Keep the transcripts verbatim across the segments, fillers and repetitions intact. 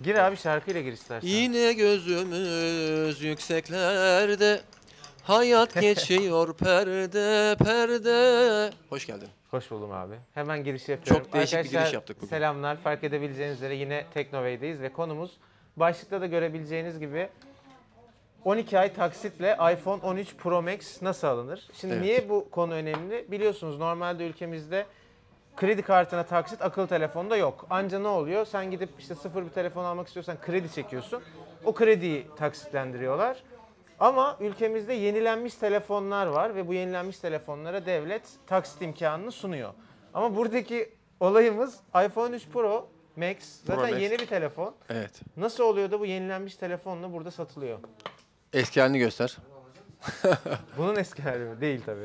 Gir abi, şarkıyla gir istersen. Yine gözümüz yükseklerde, hayat geçiyor perde perde. Hoş geldin. Hoş buldum abi. Hemen giriş yapıyorum. Çok değişik Arkadaşlar, bir giriş yaptık bugün. Selamlar. Fark edebileceğiniz üzere yine Teknovey'deyiz ve konumuz başlıkta da görebileceğiniz gibi on iki ay taksitle iPhone on üç Pro Max nasıl alınır? Şimdi Evet. niye bu konu önemli? Biliyorsunuz normalde ülkemizde kredi kartına taksit akıllı telefonda yok. Anca ne oluyor? Sen gidip işte sıfır bir telefon almak istiyorsan kredi çekiyorsun. O krediyi taksitlendiriyorlar. Ama ülkemizde yenilenmiş telefonlar var ve bu yenilenmiş telefonlara devlet taksit imkanını sunuyor. Ama buradaki olayımız iPhone on üç Pro Max zaten Pro Max. yeni bir telefon. Evet. Nasıl oluyor da bu yenilenmiş telefonla burada satılıyor? Eski halini göster. Bunun eski hali mi? Değil tabii.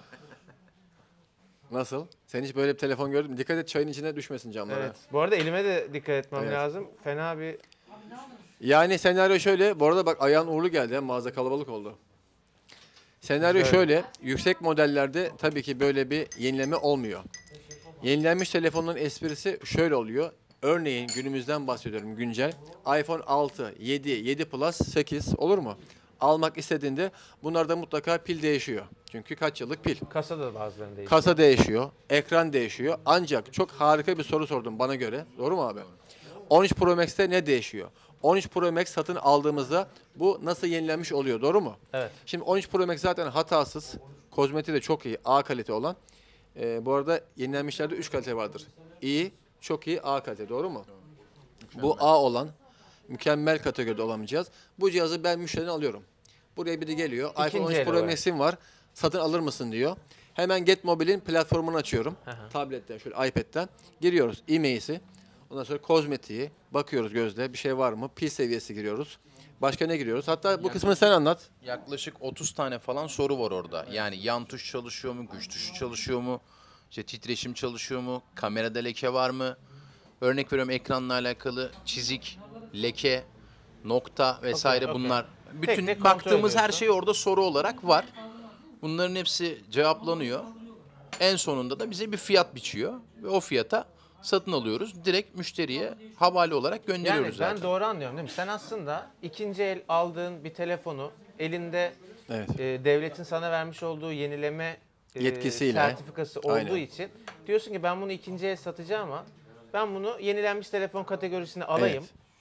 Nasıl? Sen hiç böyle bir telefon gördün mü? Dikkat et çayın içine düşmesin camlara. Evet. Bu arada elime de dikkat etmem Evet. lazım. Fena bir... Yani senaryo şöyle. Bu arada bak ayağın uğurlu geldi. Hem mağaza kalabalık oldu. Senaryo Güzel. şöyle. Yüksek modellerde tabii ki böyle bir yenileme olmuyor. Yenilenmiş telefonun esprisi şöyle oluyor. Örneğin günümüzden bahsediyorum güncel. iPhone altı, yedi, yedi Plus, sekiz olur mu? Almak istediğinde bunlarda mutlaka pil değişiyor. Çünkü kaç yıllık pil. Kasa da bazılarında değişiyor. Kasa değişiyor, ekran değişiyor. Ancak çok harika bir soru sordum bana göre. Doğru mu abi? on üç Pro Max'te ne değişiyor? on üç Pro Max satın aldığımızda bu nasıl yenilenmiş oluyor? Doğru mu? Evet. Şimdi on üç Pro Max zaten hatasız. Kozmetiği de çok iyi. A kalite olan. Ee, bu arada yenilenmişlerde üç kalite vardır. İyi, çok iyi, A kalite. Doğru mu? Bu A olan mükemmel kategoride olamayacağız. Bu cihazı ben müşteriden alıyorum. Buraya biri geliyor. İkinci iPhone on üç el Pro olarak. Max'im var. Satın alır mısın diyor. Hemen Getmobile'in platformunu açıyorum. Aha. Tabletten, şöyle iPad'den. Giriyoruz e-mail'i. Ondan sonra kozmetiği. Bakıyoruz gözle. Bir şey var mı? Pil seviyesi giriyoruz. Başka ne giriyoruz? Hatta bu kısmını sen anlat. Yaklaşık otuz tane falan soru var orada. Yani yan tuş çalışıyor mu, güç tuşu çalışıyor mu, işte titreşim çalışıyor mu, kamerada leke var mı? Örnek veriyorum ekranla alakalı çizik, leke, nokta vesaire Okey, okey. bunlar. Bütün Tek tek kontrol baktığımız her ediyorsun. şey orada soru olarak var. Bunların hepsi cevaplanıyor. En sonunda da bize bir fiyat biçiyor ve o fiyata satın alıyoruz. Direkt müşteriye havale olarak Yani gönderiyoruz ben zaten. doğru anlıyorum değil mi? Sen aslında ikinci el aldığın bir telefonu elinde Evet. e, devletin sana vermiş olduğu yenileme e, Yetkisiyle. sertifikası olduğu Aynen. için diyorsun ki ben bunu ikinci el satacağım ama ben bunu yenilenmiş telefon kategorisine alayım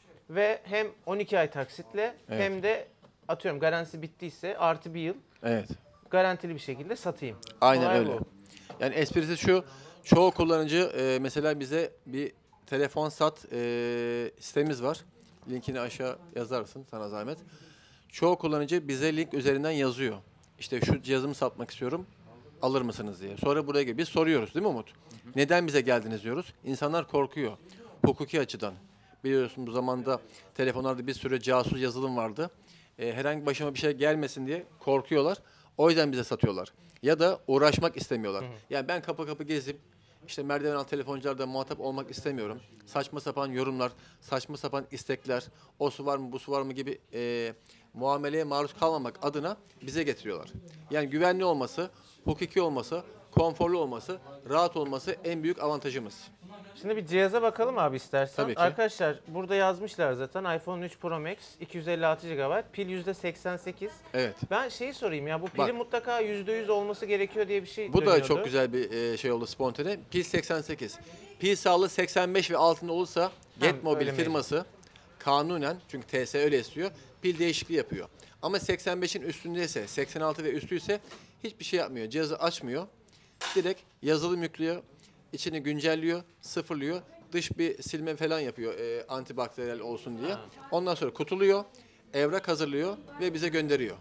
ve hem on iki ay taksitle Evet. hem de atıyorum garantisi bittiyse artı bir yıl Evet. garantili bir şekilde satayım. Aynen Olay öyle. bu. Yani esprisi şu. Çoğu kullanıcı e, mesela bize bir telefon sat e, sitemiz var. Linkini aşağı yazarsın sana zahmet. Çoğu kullanıcı bize link üzerinden yazıyor. İşte şu cihazımı satmak istiyorum. Alır mısınız diye. Sonra buraya gel. Biz soruyoruz değil mi Umut? Hı hı. Neden bize geldiniz diyoruz. İnsanlar korkuyor. Hukuki açıdan. Biliyorsun bu zamanda telefonlarda bir sürü casus yazılım vardı. E, herhangi başıma bir şey gelmesin diye korkuyorlar. O yüzden bize satıyorlar. Ya da uğraşmak istemiyorlar. Hı hı. Yani ben kapı kapı gezip işte merdiven altı telefoncularda muhatap olmak istemiyorum. Saçma sapan yorumlar, saçma sapan istekler, o su var mı, bu su var mı gibi e, muameleye maruz kalmamak adına bize getiriyorlar. Yani güvenli olması, hukuki olması, konforlu olması, rahat olması en büyük avantajımız. Şimdi bir cihaza bakalım abi istersen. Tabii ki. Arkadaşlar burada yazmışlar zaten iPhone on üç Pro Max iki yüz elli altı gigabayt, pil yüzde seksen sekiz. Evet. Ben şeyi sorayım ya, bu pilin Bak. mutlaka yüzde yüz olması gerekiyor diye bir şey Bu da dönüyordu. çok güzel bir e, şey oldu spontane. Pil seksen sekiz. Pil sağlığı seksen beş ve altında olursa Getmobil öyle firması kanunen, çünkü T S öyle istiyor, pil değişikliği yapıyor. Ama seksen beşin üstündeyse, seksen altı ve üstüyse hiçbir şey yapmıyor. Cihazı açmıyor. Direkt yazılım yüklüyor, içini güncelliyor, sıfırlıyor. Dış bir silme falan yapıyor e, antibakteriyel olsun diye. Ondan sonra kutuluyor, evrak hazırlıyor ve bize gönderiyor.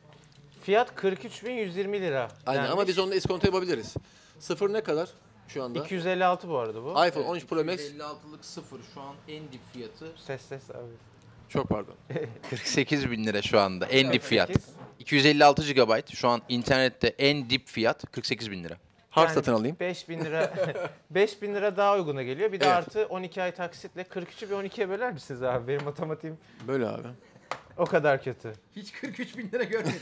Fiyat kırk üç bin yüz yirmi lira. Aynen denmiş. ama biz onunla iskonto yapabiliriz. Sıfır ne kadar şu anda? iki yüz elli altı bu arada bu. iPhone on üç Pro Max. elli altılık sıfır şu an en dip fiyatı Ses ses abi. Çok pardon. kırk sekiz bin lira şu anda en dip fiyat. kırk sekiz. iki yüz elli altı gigabayt şu an internette en dip fiyat kırk sekiz bin lira. Hard satın alayım. beş bin lira beş bin lira daha uyguna geliyor. Bir de Evet. artı on iki ay taksitle kırk üçü bir on ikiye böler misiniz abi? Benim matematiğim Böyle abi. o kadar kötü. Hiç kırk üç bin lira görmedim.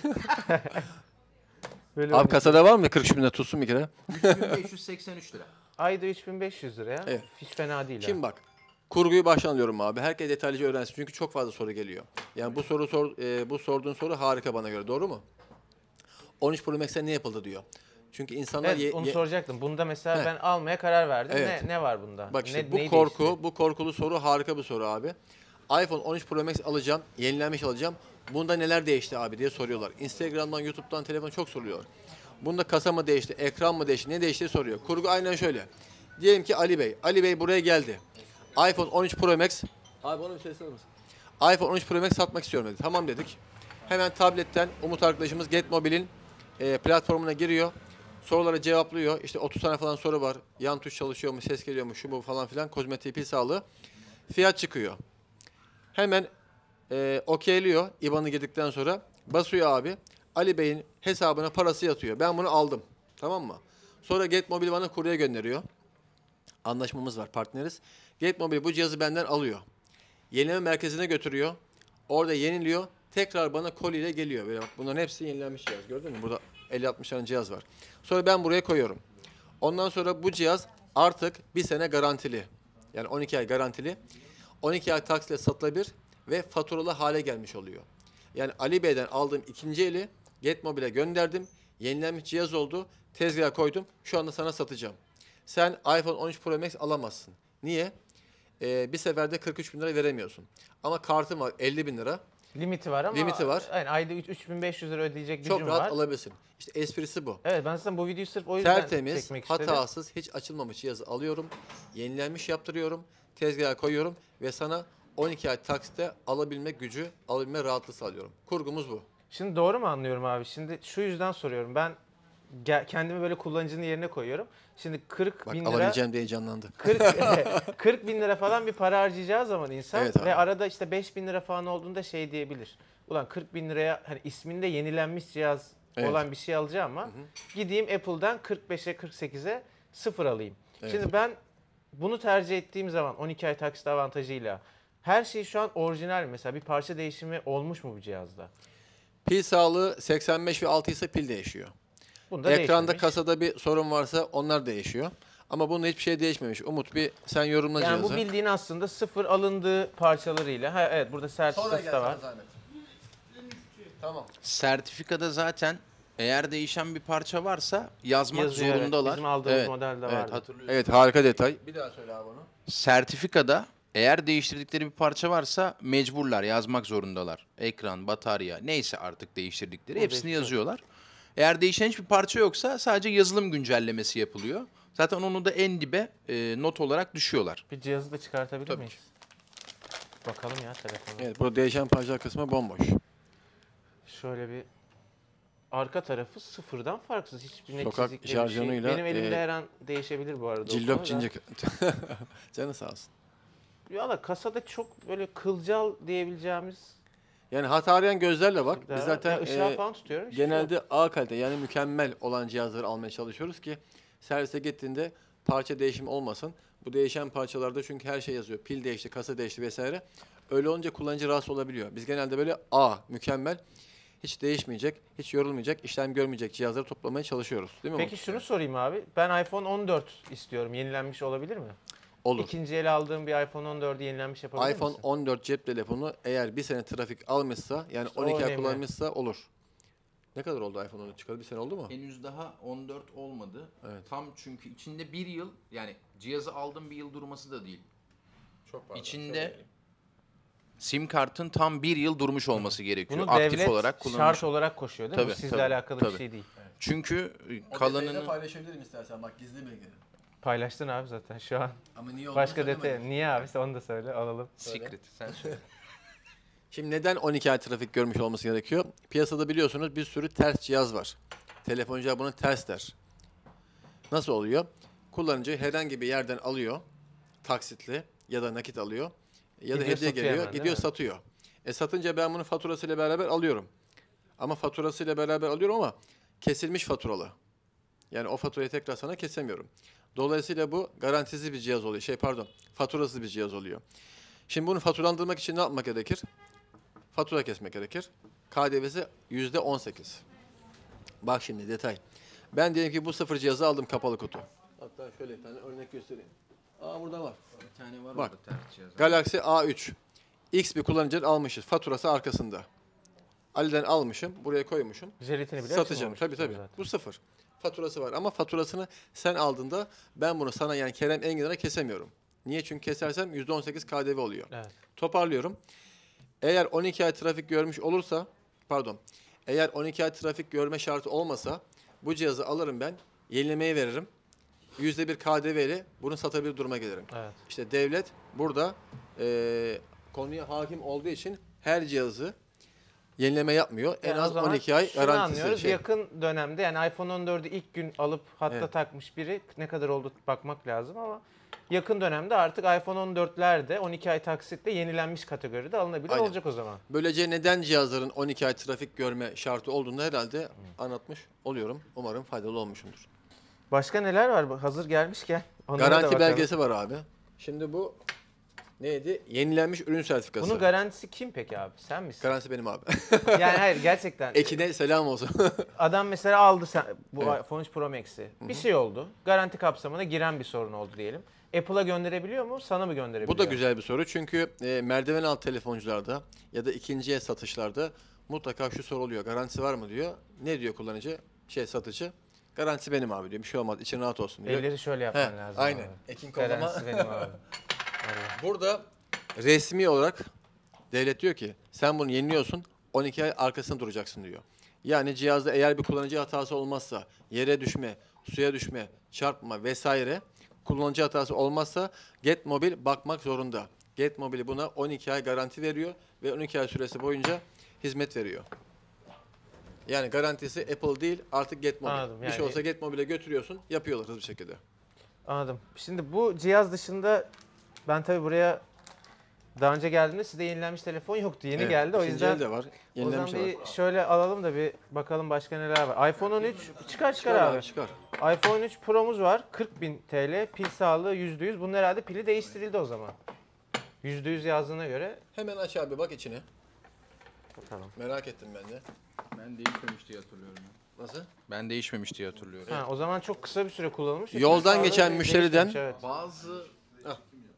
Böyle Abi on iki. kasada var mı kırk üç bin lira tutsun bir kere? üç bin beş yüz seksen üç lira. Ayda üç bin beş yüz lira ya. Evet. Hiç fena değil. Şimdi ha. bak. Kurguyu baştan alıyorum abi. Herkes detaylıca öğrensin çünkü çok fazla soru geliyor. Yani bu soru sor, e, bu sorduğun soru harika bana göre. Doğru mu? on üç Pro Max'e ne yapıldı diyor. Çünkü insanlar Evet, ye- onu ye- soracaktım. Bunda mesela Heh. ben almaya karar verdim. Evet. Ne ne var bunda? Bak işte ne, bu neyi korku, değişti? bu korkulu soru harika bir soru abi. iPhone on üç Pro Max alacağım, yenilenmiş alacağım. Bunda neler değişti abi diye soruyorlar. Instagram'dan, YouTube'dan, telefon çok soruyorlar. Bunda kasa mı değişti, ekran mı değişti, ne değişti soruyor. Kurgu aynen şöyle. Diyelim ki Ali Bey, Ali Bey buraya geldi. iPhone on üç Pro Max, abi onu bir söylesene misin? iPhone on üç Pro Max satmak istiyorum dedi. Tamam dedik. Hemen tabletten Umut arkadaşımız Getmobil'in e, platformuna giriyor. Soruları cevaplıyor. İşte otuz tane falan soru var. Yan tuş çalışıyor mu, ses geliyor mu, şu bu falan filan. Kozmetik, pil sağlığı. Fiyat çıkıyor. Hemen e, okeyliyor I B A N'ı girdikten sonra. Basıyor abi. Ali Bey'in hesabına parası yatıyor. Ben bunu aldım. Tamam mı? Sonra Getmobil bana kurye gönderiyor. Anlaşmamız var, partneriz. Getmobil bu cihazı benden alıyor. Yenileme merkezine götürüyor. Orada yeniliyor. Tekrar bana koliyle geliyor. Böyle bak, bunların hepsi yenilenmiş cihaz. Gördün mü? Burada elli altmış tane cihaz var. Sonra ben buraya koyuyorum. Ondan sonra bu cihaz artık bir sene garantili. Yani on iki ay garantili. on iki ay taksitle satılabilir ve faturalı hale gelmiş oluyor. Yani Ali Bey'den aldığım ikinci eli Getmobil'e gönderdim. Yenilenmiş cihaz oldu. Tezgaha koydum. Şu anda sana satacağım. Sen iPhone on üç Pro Max alamazsın. Niye? Ee, bir seferde kırk üç bin lira veremiyorsun. Ama kartın var elli bin lira. Limiti var ama Limiti var. Yani ayda üç bin beş yüz lira ödeyecek Çok gücüm rahat var. alabilirsin. İşte esprisi bu. Evet, ben zaten bu videoyu sırf o yüzden Tertemiz, çekmek istedim. hatasız, hiç açılmamış cihazı alıyorum. Yenilenmiş yaptırıyorum. Tezgaha koyuyorum ve sana on iki ay taksitte alabilme gücü, alabilme rahatlığı sağlıyorum. Kurgumuz bu. Şimdi doğru mu anlıyorum abi? Şimdi şu yüzden soruyorum. Ben ge- kendimi böyle kullanıcının yerine koyuyorum. Şimdi kırk Bak bin lira, alabileceğim diye heyecanlandı. kırk, kırk bin lira falan bir para harcayacağı zaman insan Evet abi. ve arada işte beş bin lira falan olduğunda şey diyebilir. Ulan kırk bin liraya hani isminde yenilenmiş cihaz Evet. olan bir şey alacağım ama gideyim Apple'dan kırk beşe kırk sekize sıfır alayım. Evet. Şimdi ben bunu tercih ettiğim zaman on iki ay taksit avantajıyla her şey şu an orijinal, mesela bir parça değişimi olmuş mu bu cihazda? Pil sağlığı seksen beş ve altı ise pil değişiyor. Bunda Ekranda, değişmemiş. kasada bir sorun varsa onlar değişiyor. Ama bunda hiçbir şey değişmemiş. Umut bir sen yorumla Yani cihazı. bu bildiğin aslında sıfır alındığı parçalarıyla. Ha, evet, burada sertifikası da var. Tamam. Sertifikada zaten eğer değişen bir parça varsa yazmak Yazıyor, evet. zorundalar. Bizim aldığımız Evet, modelde evet, vardı. hatırlıyorsun. Evet, harika detay. Bir daha söyle abi onu. Sertifikada eğer değiştirdikleri bir parça varsa mecburlar, yazmak zorundalar. Ekran, batarya, neyse artık değiştirdikleri O hepsini değişiyor. yazıyorlar. Eğer değişen hiçbir parça yoksa sadece yazılım güncellemesi yapılıyor. Zaten onu da en dibe e, not olarak düşüyorlar. Bir cihazı da çıkartabilir Tabii miyiz? Bakalım ya telefona. Evet, burada değişen parça kısmı bomboş. Şöyle bir arka tarafı sıfırdan farksız. Hiçbir ne Sokak çizikleri, bir şey. jargonuyla, Benim elimde e, her an değişebilir bu arada. o Cillop konu da. cincik. Canı sağ olsun. Valla kasada çok böyle kılcal diyebileceğimiz Yani hata arayan gözlerle bak. daha Biz var. zaten Ya ışığa e, falan tutuyorum. hiçbir şey yok. genelde A kalite yani mükemmel olan cihazları almaya çalışıyoruz ki servise gittiğinde parça değişimi olmasın. Bu değişen parçalarda çünkü her şey yazıyor. Pil değişti, kasa değişti vesaire. Öyle olunca kullanıcı rahatsız olabiliyor. Biz genelde böyle A mükemmel, hiç değişmeyecek, hiç yorulmayacak, işlem görmeyecek cihazları toplamaya çalışıyoruz. Değil mi? Peki Umut? şunu sorayım abi. Ben iPhone on dört istiyorum. Yenilenmiş olabilir mi? Olur. İkinci el aldığım bir iPhone on dördü yenilenmiş yapabilir iPhone misin? on dört cep telefonu eğer bir sene trafik almışsa yani İşte on o iki ay önemli. kullanmışsa olur. Ne kadar oldu iPhone on dört çıkalı? Bir sene oldu mu? Henüz daha on dört olmadı. Evet. Tam çünkü içinde bir yıl, yani cihazı aldım bir yıl durması da değil. Çok İçinde sim kartın tam bir yıl durmuş olması gerekiyor. Bunu Aktif devlet olarak kullanılmış. şart olarak koşuyor değil mi? Bu Tabii, sizle tabii, alakalı tabii. bir şey değil. Çünkü Kalanını kalanını paylaşabilirim istersen bak gizli bilgi. Paylaştın abi zaten şu an. Ama niye olduğunu Başka söylemedim. detay. Niye abi? Sen onu da söyle alalım. secret. Sen söyle. Şimdi neden on iki ay trafik görmüş olması gerekiyor? Piyasada biliyorsunuz bir sürü ters cihaz var. Telefoncular bunu ters der. Nasıl oluyor? Kullanıcı herhangi bir yerden alıyor, taksitli ya da nakit alıyor ya da Gidiyor hediye satıyor geliyor, hemen, değil gidiyor mi? satıyor. E satınca ben bunu faturasıyla beraber alıyorum. Ama faturasıyla beraber alıyorum ama kesilmiş faturalı. Yani o faturayı tekrar sana kesemiyorum. Dolayısıyla bu garantisiz bir cihaz oluyor. Şey pardon, faturasız bir cihaz oluyor. Şimdi bunu fatulandırmak için ne yapmak gerekir? Fatura kesmek gerekir. K D V'si yüzde on sekiz. Bak şimdi detay. Ben diyelim ki bu sıfır cihazı aldım kapalı kutu. Hatta şöyle bir tane örnek göstereyim. Aa burada var. Bir tane var Bak. orada ters cihaz. Galaxy A üç. X bir kullanıcı almışız. Faturası arkasında. Ali'den almışım. Buraya koymuşum. Jelatini bile Satacağım. açılmamış Tabii tabii. zaten. Bu sıfır. Faturası var ama faturasını sen aldığında ben bunu sana yani Kerem Enginar'a kesemiyorum. Niye? Çünkü kesersem yüzde on sekiz K D V oluyor. Evet. Toparlıyorum. Eğer on iki ay trafik görmüş olursa, pardon, eğer on iki ay trafik görme şartı olmasa bu cihazı alırım ben, yenilemeye veririm. yüzde bir K D V ile bunu satabilir duruma gelirim. Evet. İşte devlet burada eee konuya hakim olduğu için her cihazı yenileme yapmıyor. En Yani o az zaman on iki ay şunu garantisi. anlıyoruz. Şey. Yakın dönemde yani iPhone on dördü ilk gün alıp hatta Evet. takmış biri ne kadar oldu bakmak lazım ama yakın dönemde artık iPhone on dörtler de on iki ay taksitle yenilenmiş kategoride alınabilir Aynen. olacak o zaman. Böylece neden cihazların on iki ay trafik görme şartı olduğunu herhalde anlatmış oluyorum. Umarım faydalı olmuşumdur. Başka neler var hazır gelmişken? Onlara da Garanti bakalım. belgesi var abi. Şimdi bu neydi? Yenilenmiş ürün sertifikası. Bunun garantisi kim peki abi? Sen misin? Garantisi benim abi. Yani hayır gerçekten. Ekine selam olsun. Adam mesela aldı sen, bu Evet. iPhone üç Pro Max'i. Bir şey oldu. Garanti kapsamına giren bir sorun oldu diyelim. Apple'a gönderebiliyor mu? Sana mı gönderebiliyor? Bu da güzel bir soru çünkü e, merdiven altı telefoncularda ya da ikinciye satışlarda mutlaka şu soru oluyor. Garantisi var mı diyor. Ne diyor kullanıcı? Şey satıcı. Garantisi benim abi diyor. Bir şey olmaz. İçin rahat olsun diyor. Elleri şöyle He, yapman lazım. aynen. abi. Ekin kollama. Garantisi benim abi. Burada resmi olarak devlet diyor ki sen bunu yeniliyorsun on iki ay arkasında duracaksın diyor. Yani cihazda eğer bir kullanıcı hatası olmazsa yere düşme, suya düşme, çarpma vesaire kullanıcı hatası olmazsa Getmobil bakmak zorunda. Getmobil buna on iki ay garanti veriyor ve on iki ay süresi boyunca hizmet veriyor. Yani garantisi Apple değil artık Getmobil. Anladım, Bir şey yani- olsa Getmobil'e götürüyorsun yapıyorlar hızlı bir şekilde. Anladım. Şimdi bu cihaz dışında ben tabii buraya daha önce geldiğimde sizde yenilenmiş telefon yoktu. Yeni Evet, geldi o ikinci yüzden el de var. o zaman Yenilenmiş de var. bir şöyle alalım da bir bakalım başka neler var. iPhone on üç çıkar çıkar, Çıkar abi. abi çıkar. iPhone on üç Pro'muz var. kırk bin T L. Pil sağlığı yüzde yüz. Bunun herhalde pili değiştirildi o zaman. yüzde yüz yazdığına göre. Hemen aç abi bak içine. Bakalım. Merak ettim ben de. Ben değişmemiş diye hatırlıyorum. Nasıl? Ben değişmemiş diye hatırlıyorum. Ha, o zaman çok kısa bir süre kullanılmış. ve Yoldan pil sağlığı geçen de- müşteriden- değişmemiş, evet. Bazı Ah.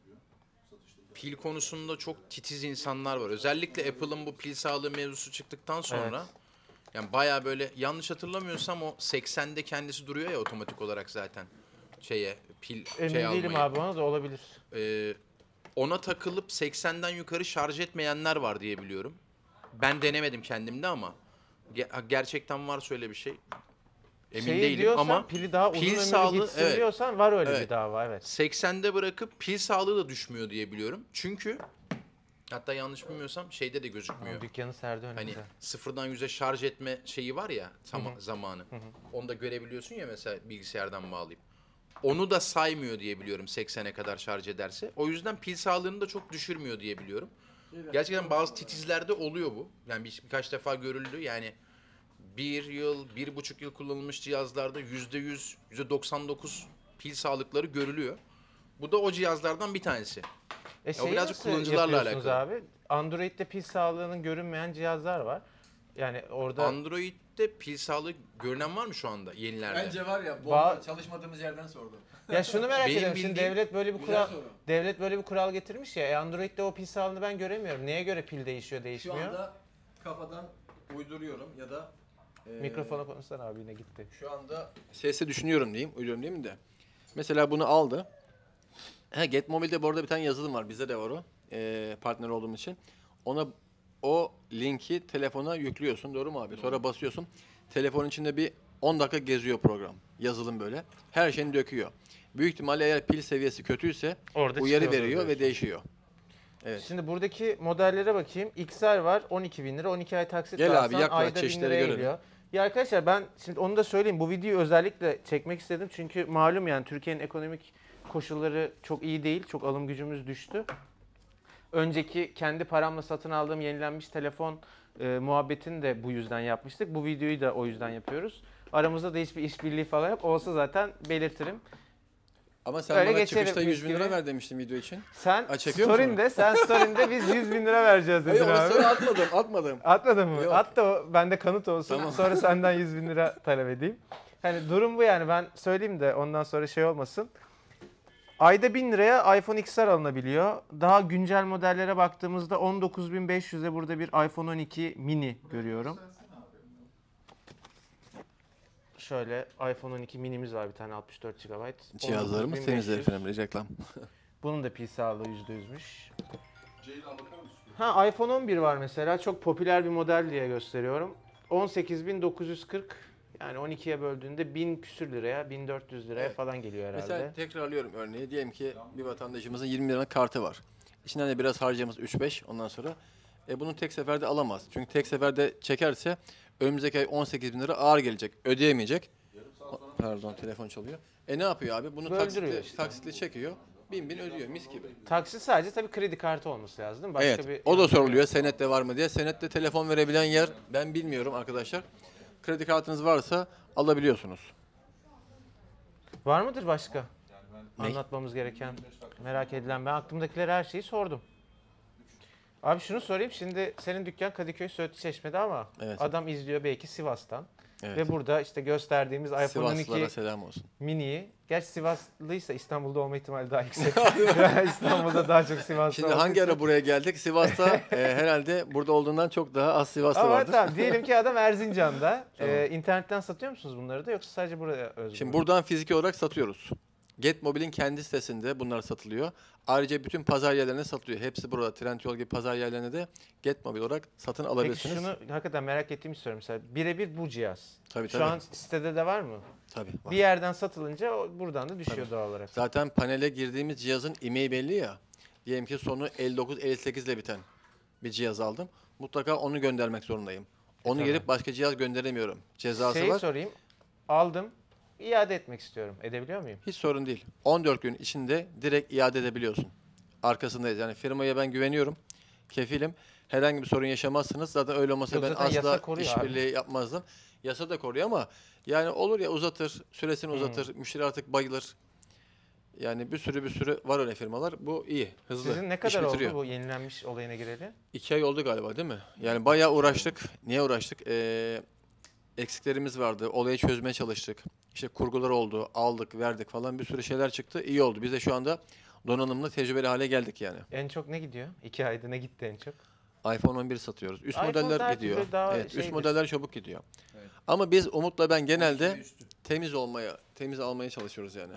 pil konusunda çok titiz insanlar var. Özellikle Apple'ın bu pil sağlığı mevzusu çıktıktan sonra yani bayağı böyle yanlış hatırlamıyorsam o seksende kendisi duruyor ya otomatik olarak zaten şeye pil Emin şey değilim almaya. abi ona da olabilir. Ee, ona takılıp seksenden yukarı şarj etmeyenler var diye biliyorum. Ben denemedim kendimde ama ge- gerçekten varsa öyle bir şey. Emin Şeyi değilim diyorsan, ama pili daha uzun pil ömürlü sağlığı, gitsin evet. diyorsan var öyle bir Evet. dava evet. seksende bırakıp pil sağlığı da düşmüyor diye biliyorum. Çünkü hatta yanlış bilmiyorsam şeyde de gözükmüyor. Ama dükkanı serdi önümüze. Hani sıfırdan yüze şarj etme şeyi var ya zama- zamanı. Onu da görebiliyorsun ya mesela bilgisayardan bağlayıp. Onu da saymıyor diye biliyorum seksene kadar şarj ederse. O yüzden pil sağlığını da çok düşürmüyor diye biliyorum. Gerçekten bazı titizlerde oluyor bu. Yani bir, birkaç defa görüldü. Yani bir yıl, bir buçuk yıl kullanılmış cihazlarda yüzde yüz, yüzde doksan dokuz pil sağlıkları görülüyor. Bu da o cihazlardan bir tanesi. E o birazcık nasıl kullanıcılarla yapıyorsunuz alakalı. abi? Android'de pil sağlığının görünmeyen cihazlar var. Yani orada Android'de pil sağlığı görünen var mı şu anda yenilerde? var ya bomba- çalışmadığımız yerden sordum. ya şunu merak Benim ediyorum. Şimdi bildiğim- devlet böyle bir Güzel kural soru. devlet böyle bir kural getirmiş ya. E Android'de o pil sağlığını ben göremiyorum. Neye göre pil değişiyor, Şu değişmiyor? anda kafadan uyduruyorum ya da e, Mikrofona konuşsana abi yine gitti. Şu anda sesli düşünüyorum diyeyim, uyduruyorum diyeyim de. Mesela bunu aldı. He, Getmobil'de bu arada bir tane yazılım var. Bizde de var o. E, partner olduğumuz için. Ona o linki telefona yüklüyorsun. Doğru mu abi? Sonra basıyorsun. Telefonun içinde bir on dakika geziyor program. Yazılım böyle. Her şeyini döküyor. Büyük ihtimalle eğer pil seviyesi kötüyse Orada uyarı çıkıyor veriyor orada. ve değişiyor. Evet. Şimdi buradaki modellere bakayım. X R var on iki bin lira. on iki ay taksit Gel abi, alsan yaklaş, ayda bin çeşitleri liraya görelim. geliyor. Ya arkadaşlar ben şimdi onu da söyleyeyim. Bu videoyu özellikle çekmek istedim. Çünkü malum yani Türkiye'nin ekonomik koşulları çok iyi değil. Çok alım gücümüz düştü. Önceki kendi paramla satın aldığım yenilenmiş telefon e, muhabbetini de bu yüzden yapmıştık. Bu videoyu da o yüzden yapıyoruz. Aramızda da hiçbir işbirliği falan yok. Olsa zaten belirtirim. Ama sen Öyle bana geçelim çıkışta yüz bin mis lira gibi. ver demiştin video için. Sen Ha, çekiyor musun story'inde, sen story'inde biz yüz bin lira vereceğiz dedin Hayır abi. orasını atmadım, atmadım. Atmadın mı? Yok. At da o bende kanıt olsun. Tamam. Sonra senden yüz bin lira talep edeyim. Hani durum bu yani ben söyleyeyim de ondan sonra şey olmasın. Ayda bin liraya iPhone X R alınabiliyor. Daha güncel modellere baktığımızda on dokuz bin beş yüze burada bir iPhone on iki mini görüyorum. Şöyle iPhone on iki minimiz var bir tane altmış dört gigabayt. Cihazlarımız temizler efendim, reklam. Bunun da pil sağlığı yüzde yüzmüş. Ha, iPhone on bir var mesela, çok popüler bir model diye gösteriyorum. on sekiz bin dokuz yüz kırk, yani on ikiye böldüğünde bin küsür liraya, bin dört yüz liraya Evet. falan geliyor herhalde. Mesela tekrarlıyorum örneği. Diyelim ki bir vatandaşımızın yirmi liralık kartı var. İçinden de biraz harcayacağımız üç beş, ondan sonra e, bunu tek seferde alamaz. Çünkü tek seferde çekerse önümüzdeki ay on sekiz bin lira ağır gelecek. Ödeyemeyecek. Pardon, telefon çalıyor. E ne yapıyor abi? Bunu Böldürüyor taksitle, işte. taksitle çekiyor. Bin bin ödüyor mis gibi. Taksit sadece tabii kredi kartı olması lazım değil mi? Başka Evet. bir O da soruluyor. Senette var mı diye. Senette telefon verebilen yer ben bilmiyorum arkadaşlar. Kredi kartınız varsa alabiliyorsunuz. Var mıdır başka? Anlatmamız gereken, merak edilen. Ben aklımdakileri her şeyi sordum. Abi şunu sorayım. Şimdi senin dükkan Kadıköy Söğütlü Çeşme'de ama Evet. adam izliyor belki Sivas'tan. Evet. Ve burada işte gösterdiğimiz iPhone on Sivaslılara iki selam olsun. mini'yi, gerçi Sivaslıysa İstanbul'da olma ihtimali daha yüksek. İstanbul'da daha çok Sivaslı Şimdi olduğu hangi için. ara buraya geldik? Sivas'ta e, herhalde burada olduğundan çok daha az Sivaslı Ama vardır. tamam, diyelim ki adam Erzincan'da. Tamam. Ee, internetten satıyor musunuz bunları da, yoksa sadece buraya özgü Şimdi mü? buradan fiziki olarak satıyoruz. Getmobil'in kendi sitesinde bunlar satılıyor. Ayrıca bütün pazar yerlerine satılıyor. Hepsi burada. Trendyol gibi pazar yerlerine de Getmobil olarak satın Peki alabilirsiniz. şunu hakikaten merak ettiğimi soruyorum. Mesela birebir bu cihaz. Tabii Şu tabii. an sitede de var mı? Tabii, var. Bir yerden satılınca o buradan da düşüyor Tabii. doğal olarak. Zaten panele girdiğimiz cihazın imeği belli ya. Diyelim ki sonu elli dokuz elli sekiz ile biten bir cihaz aldım. Mutlaka onu göndermek zorundayım. Onu tabii. gelip başka cihaz gönderemiyorum. Cezası Şeyi var. sorayım. Aldım. İade etmek istiyorum. Edebiliyor muyum? Hiç sorun değil. on dört gün içinde direkt iade edebiliyorsun. Arkasındayız. Yani firmaya ben güveniyorum. Kefilim. Herhangi bir sorun yaşamazsınız. Zaten öyle olmasa Yok, ben zaten yasa asla koruyor işbirliği yapmazdım. Yasa da koruyor ama yani olur ya, uzatır, süresini Hmm. uzatır, müşteri artık bayılır. Yani bir sürü bir sürü var öyle firmalar. Bu iyi, hızlı. Sizin ne iş kadar oldu bitiriyor. bu yenilenmiş olayına gireli? İki ay oldu galiba değil mi? Yani bayağı uğraştık. Niye uğraştık? Ee, eksiklerimiz vardı. Olayı çözmeye çalıştık. İşte kurgular oldu. Aldık, verdik falan. Bir sürü şeyler çıktı. İyi oldu. Biz de şu anda donanımlı, tecrübeli hale geldik yani. En çok ne gidiyor? İki ayda ne gitti en çok? iPhone on bir satıyoruz. Üst iPhone modeller her gidiyor. türlü daha Evet, üst şeydir. modeller çabuk gidiyor. Evet. Ama biz Umut'la ben genelde temiz olmaya, temiz almaya çalışıyoruz yani.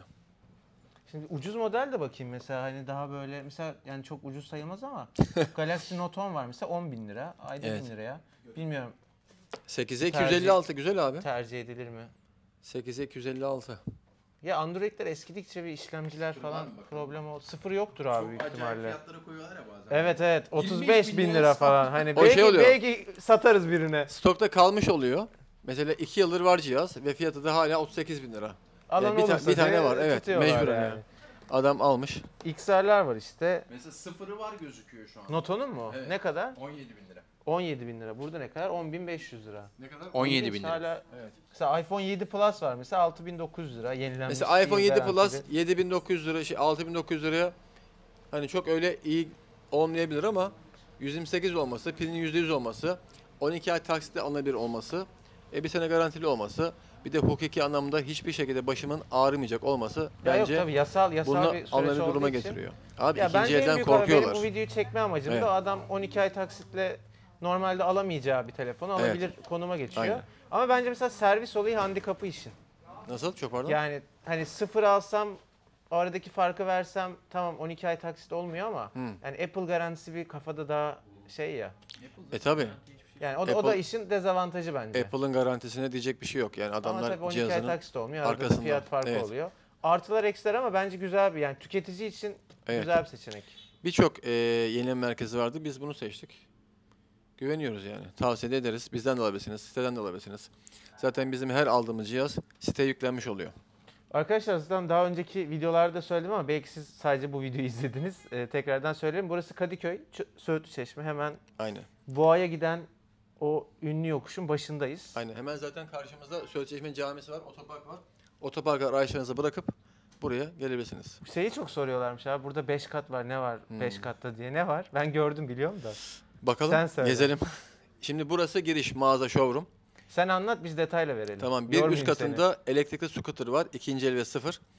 Şimdi ucuz model de bakayım mesela, hani daha böyle mesela, yani çok ucuz sayılmaz ama Galaxy Note on var mesela on bin lira. Ayda Evet. bin liraya. Bilmiyorum sekize iki yüz elli altı güzel abi. tercih edilir mi? sekize iki yüz elli altı. Ya Android'ler eskidikçe bir işlemciler falan problem oldu. Sıfır yoktur abi büyük ihtimalle. fiyatlara koyuyorlar ya bazen. Evet evet otuz yirmi beş beş bin bin lira lira falan. Hani O şey belki, oluyor. belki satarız birine. Stokta kalmış oluyor. Mesela iki yıldır var cihaz ve fiyatı da hala otuz sekiz bin lira. Alan bir ta- olursa bir tane seni var, evet, tutuyorlar mecburen yani. Adam almış. X R'lar var işte. Mesela sıfırı var gözüküyor şu an. Note on'un mu? Evet. Ne kadar? on yedi bin lira. on yedi bin lira. Burada ne kadar? on bin beş yüz lira. Ne kadar? on yedi İlginç, bin lira. Hala, Evet. mesela iPhone yedi Plus var mesela altı bin dokuz yüz lira yenilenmiş. Mesela iPhone iyi yedi garantili. Plus yedi bin dokuz yüz lira, şey altı bin dokuz yüz liraya hani çok öyle iyi olmayabilir ama yüz yirmi sekiz olması, pilinin yüzde yüz olması, on iki ay taksitle alınabilir olması, e bir sene garantili olması, bir de hukuki anlamda hiçbir şekilde başımın ağrımayacak olması Ya bence yok tabii yasal yasal bunu bir süreç alınabilir olduğu duruma için. getiriyor. Abi Ya ikinci bence en elden büyük olay, korkuyorlar. benim bu videoyu çekme amacım Evet. da o adam on iki ay taksitle normalde alamayacağı bir telefonu Evet. alabilir konuma geçiyor. Aynen. Ama bence mesela servis olayı handikapı işin. Nasıl? Çok pardon. Yani hani sıfır alsam, aradaki farkı versem tamam on iki ay taksit olmuyor ama Hı. yani Apple garantisi bir kafada daha şey ya. E tabi. Yani o da, o da Apple- işin dezavantajı bence. Apple'ın garantisine diyecek bir şey yok. Yani Ama adamlar tabii on iki ay cihazının taksit olmuyor. Arada bir arkasında. fiyat farkı Evet. oluyor. Artılar eksiler ama bence güzel bir, yani tüketici için Evet. güzel bir seçenek. birçok e, yenileme merkezi vardı. Biz bunu seçtik. Güveniyoruz yani. Tavsiye de ederiz. Bizden de alabilirsiniz, siteden de alabilirsiniz. Zaten bizim her aldığımız cihaz siteye yüklenmiş oluyor. Arkadaşlar zaten daha önceki videolarda söyledim ama belki siz sadece bu videoyu izlediniz. Ee, tekrardan söyleyeyim. Burası Kadıköy, Ç- Söğütlü Çeşme. Hemen Aynen. Boğa'ya giden o ünlü yokuşun başındayız. Aynen. Hemen zaten karşımızda Söğütçeşme Camisi var, otopark var. Otoparka araçlarınızı bırakıp buraya gelebilirsiniz. Şeyi çok soruyorlarmış abi. Burada beş kat var. Ne var beş Hmm. katta diye. Ne var? Ben gördüm, biliyorum da. Bakalım, Sen söyle. gezelim. Şimdi burası giriş, mağaza, showroom. Sen anlat, biz detayla verelim. Tamam. Bir Yormayayım üst katında elektrikli scooter var. İkinci el ve sıfır.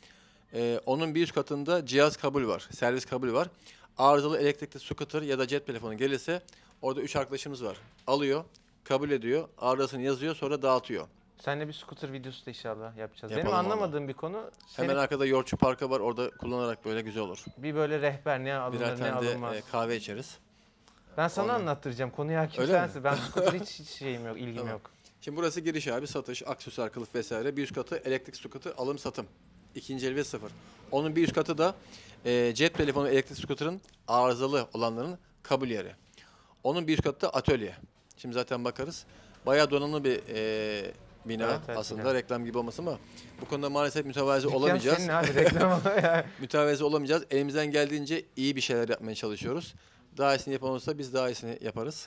Ee, onun bir üst katında cihaz kabul var, servis kabul var. Arızalı elektrikli scooter ya da cep telefonu gelirse orada üç arkadaşımız var. Alıyor, kabul ediyor, arızasını yazıyor, sonra dağıtıyor. Seninle bir scooter videosu da inşallah yapacağız. Yapalım Benim anlamadığım bir konu, senin Hemen arkada Yoğurtçu Parkı var, orada kullanarak böyle güzel olur. bir böyle rehber ne Birer alınır ne tane de alınmaz. e, kahve içeriz. Ben sana Ondan. anlattıracağım. Konuya hakim Öyle mi? sensin. Ben scooter hiç, hiç şeyim yok, ilgim Tamam. yok. Şimdi burası giriş abi, satış, aksesuar, kılıf vesaire. Bir üst katı elektrik scooter, alım satım. İkinci el ve sıfır. Onun bir üst katı da e, cep telefonu, elektrik scooter'ın arızalı olanların kabul yeri. Onun bir üst katı da atölye. Şimdi zaten bakarız. Bayağı donanımlı bir e, bina Evet, evet, aslında, bina. reklam gibi olmasın ama bu konuda maalesef mütevazi Dükkan olamayacağız. senin abi reklam yani. Mütevazi olamayacağız. Elimizden geldiğince iyi bir şeyler yapmaya çalışıyoruz. Daha iyisini yapan olursa biz daha iyisini yaparız.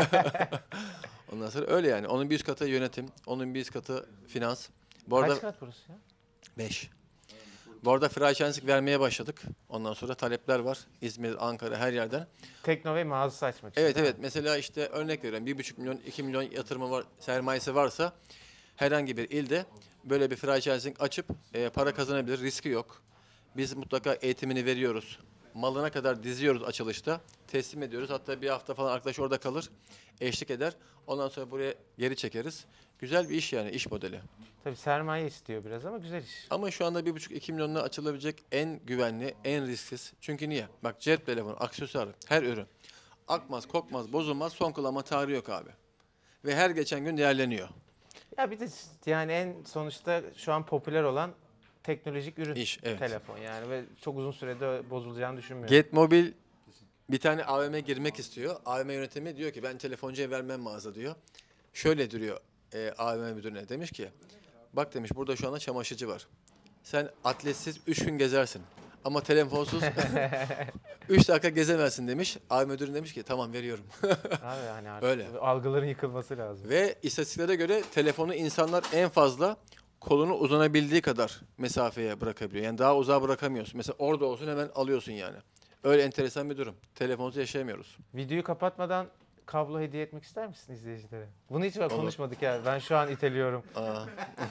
Ondan sonra öyle yani. Onun bir üst katı yönetim, onun bir üst katı finans. Bu arada Kaç kat burası ya? beş. Bu arada franchise'lik vermeye başladık. Ondan sonra talepler var. İzmir, Ankara, her yerden. Teknova mağazası açmak için. Evet değil mi? evet. Mesela işte örnek veriyorum. Bir buçuk milyon, iki milyon yatırımı var, sermayesi varsa herhangi bir ilde böyle bir franchising açıp e, para kazanabilir. Riski yok. Biz mutlaka eğitimini veriyoruz. Malına kadar diziyoruz açılışta. Teslim ediyoruz. Hatta bir hafta falan arkadaş orada kalır. Eşlik eder. Ondan sonra buraya geri çekeriz. Güzel bir iş yani, iş modeli. Tabii sermaye istiyor biraz ama güzel iş. Ama şu anda bir buçuk iki milyonla açılabilecek en güvenli, en risksiz. Çünkü niye? Bak cep telefonu, aksesuar, her ürün. Akmaz, kokmaz, bozulmaz, son kullanma tarihi yok abi. Ve her geçen gün değerleniyor. Ya bir de yani en sonuçta şu an popüler olan teknolojik ürün. İş, evet. Telefon yani ve çok uzun sürede bozulacağını düşünmüyorum. Get Mobil bir tane A V M'ye girmek istiyor. A V M yönetimi diyor ki ben telefoncuya vermem mağaza diyor. Şöyle duruyor e, A V M müdürüne. Demiş ki bak demiş burada şu anda çamaşırcı var. Sen atletsiz üç gün gezersin. Ama telefonsuz üç dakika gezemezsin demiş. A V M müdürü demiş ki tamam veriyorum. Abi yani artık Öyle. algıların yıkılması lazım. Ve istatistiklere göre telefonu insanlar en fazla kolunu uzanabildiği kadar mesafeye bırakabiliyor. Yani daha uzağa bırakamıyorsun. Mesela orada olsun hemen alıyorsun yani. Öyle enteresan bir durum. Telefonsuz yaşayamıyoruz. Videoyu kapatmadan kablo hediye etmek ister misin izleyicilere? Bunu hiç Olur. konuşmadık ya. Ben şu an iteliyorum. Aa.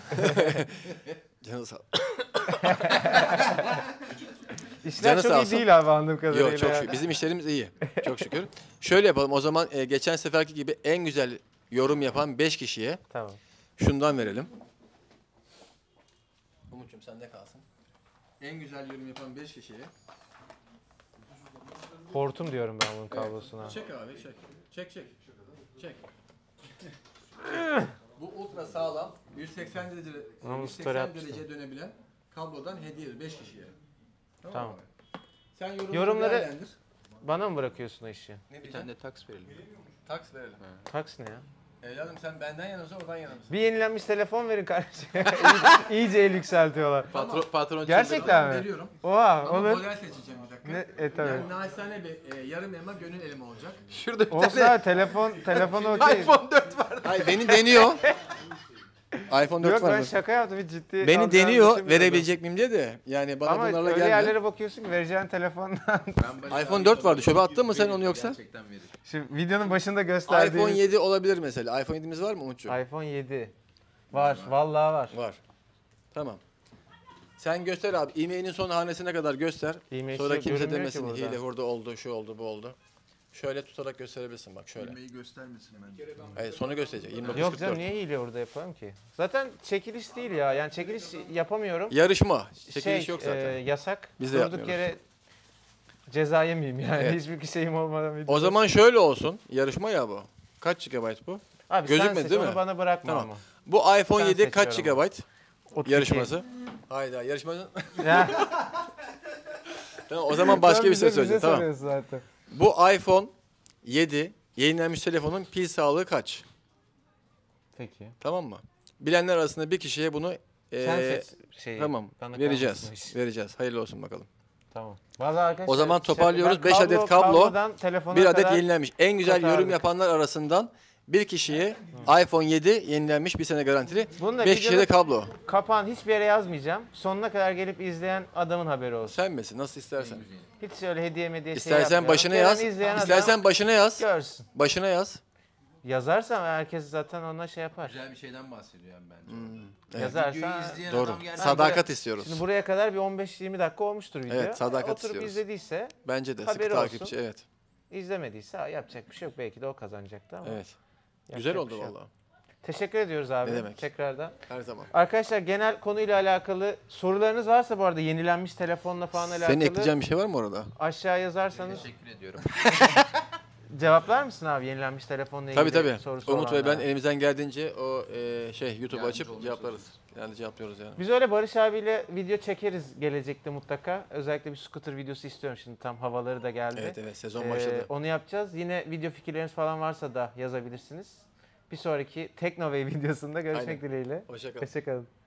Canı sağ İşler Canı çok sağ iyi olsun. değil abi anladığım kadarıyla. Yok çok yani. şükür. Bizim işlerimiz iyi. Çok şükür. Şöyle yapalım. O zaman e, geçen seferki gibi en güzel yorum yapan beş kişiye Tamam. şundan verelim. Umut'cum sende kalsın. En güzel yorum yapan beş kişiye. Hortum diyorum ben bunun kablosuna. Çek abi çek. Çek çek. Çek. Bu ultra sağlam yüz seksen derece Ama yüz story seksen atmıştım. derece dönebilen kablodan hediye beş kişiye. Tamam. Tamam. mı? Sen yorumları, Yorumları- değerlendir. Bana mı bırakıyorsun o işi? Ne Bir diyeceğim? tane de taks verelim. Taks verelim. Taks ne ya? Evladım sen benden yana mısın oradan yana mısın? Bir yenilenmiş telefon verin kardeşim. İyice- İyice el yükseltiyorlar. Patron, patron Gerçekten mi? Veriyorum. Oha Ama onu model seçeceğim bir dakika. ne e tabii. Yani naçizane bir e, yarım elma gönül elma olacak. Şurada bir Olsa telefon telefonu okey. iPhone dört var. Hayır beni deniyor. iPhone dört Yok var. ben mı? şaka yaptım hiç ciddi. Beni alacağını deniyor düşünmüyordum. verebilecek miyim diye de. Yani bana Ama bunlarla öyle gelme. yerlere bakıyorsun ki vereceğin telefondan. iPhone dört vardı. Şöyle attın mı sen onu yoksa? Gerçekten verir. Şimdi videonun başında gösterdiğimiz iPhone yedi olabilir mesela. iPhone yedimiz var mı Umut'cuğum? iPhone yedi. Var, vallahi var. Var. Tamam. Sen göster abi. E-mail'in son hanesine kadar göster. E-mail Sonra şey kimse görünmüyor demesin ki burada. hile hurda oldu, şu oldu, bu oldu. Şöyle tutarak gösterebilirsin bak şöyle. Filmeyi göstermesin hemen. Hayır, sonu gösterecek. yirmi dokuz Yok kırk canım dört. niye hile orada yapalım ki? Zaten çekiliş değil ya. Yani çekiliş yapamıyorum. Yarışma. Çekiliş şey, yok zaten. e, yasak. Biz de Durduk yapmıyoruz. yere ceza yemeyeyim yani. Evet. Hiçbir şeyim olmadan. video- O zaman şöyle olsun. Yarışma ya bu. Kaç GB bu? Abi gözükmedi sen seç, değil onu mi? bana bırakma Tamam. ama. Bu iPhone Ben yedi kaç seçiyorum. GB? otuz iki. Yarışması. Hayda yarışmanın. Ya, Tamam o zaman başka sen bir şey bize- bize söyleyeceğim. Tamam. soruyorsun zaten. Bu iPhone yedi yenilenmiş telefonun pil sağlığı kaç? Peki. Tamam mı? Bilenler arasında bir kişiye bunu Sen eee, seç şeyi. tamam bana vereceğiz. kalmasın o iş. Vereceğiz. Hayırlı olsun bakalım. Tamam. Vallahi arkadaşlar, O zaman şey- toparlıyoruz. ben Beş adet kablo, kablodan telefona Bir adet kadar- yenilenmiş. En güzel yorum kotardık. yapanlar arasından bir kişiye iPhone yedi yenilenmiş bir sene garantili. Bununla Beş kişiye de videonun kablo. Kapağını hiçbir yere yazmayacağım. Sonuna kadar gelip izleyen adamın haberi olsun. Sen misin? Nasıl istersen. Hiç öyle hediye mediye şey İstersen yapmıyorum. başına Gelen yaz. izleyen İstersen adam başına yaz. görsün. Başına yaz. Yazarsan herkes zaten ona şey yapar. Güzel bir şeyden bahsediyor yani bence. Evet. Yazarsan Videoyu izleyen Doğru. adam gerçekten... Sadakat istiyoruz. Şimdi buraya kadar bir on beş yirmi dakika olmuştur video. Evet, sadakat Oturup istiyoruz. izlediyse, Bence de sıkı haberi takipçi. olsun. Evet. izlemediyse "Aa, yapacak bir şey yok. Belki de o kazanacaktı ama. Evet. yapacak Güzel bir oldu şey yok. vallahi. Teşekkür ediyoruz abi. Ne demek. Tekrardan. Her zaman. Arkadaşlar genel konuyla alakalı sorularınız varsa bu arada yenilenmiş telefonla falan alakalı Senin ekleyeceğin bir şey var mı orada? aşağı yazarsanız Teşekkür ediyorum. cevaplar mısın abi yenilenmiş telefonla ilgili Tabii tabii. sorusu Umut ve ben olanlara? elimizden geldiğince o e, şey YouTube Yardımcı açıp olmaya cevaplarız. Yani cevaplıyoruz yani. Biz öyle Barış abiyle video çekeriz gelecekte mutlaka. Özellikle bir scooter videosu istiyorum şimdi tam havaları da geldi. Evet evet sezon Ee, başladı. onu yapacağız. Yine video fikirleriniz falan varsa da yazabilirsiniz. Bir sonraki Teknovey videosunda görüşmek Aynen. dileğiyle. Hoşça kalın. Hoşçakalın.